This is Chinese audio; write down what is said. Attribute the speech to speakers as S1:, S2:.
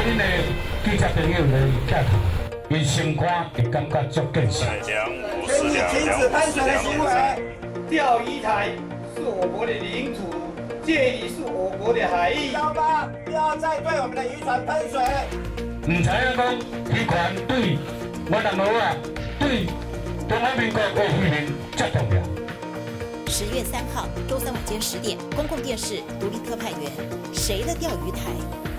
S1: 恁的记者朋友来客套，伊先看会感觉足建设。
S2: 全体停止喷水的行为。钓鱼台是我国的领土，这里是我国的海域。小巴，不要再对我们的渔船喷水。
S1: 唔知影讲渔船对我南澳啊，对中华民国的渔民这重要。
S3: 10月3号周三晚间10点，公共电视独立特派员，谁的钓鱼台？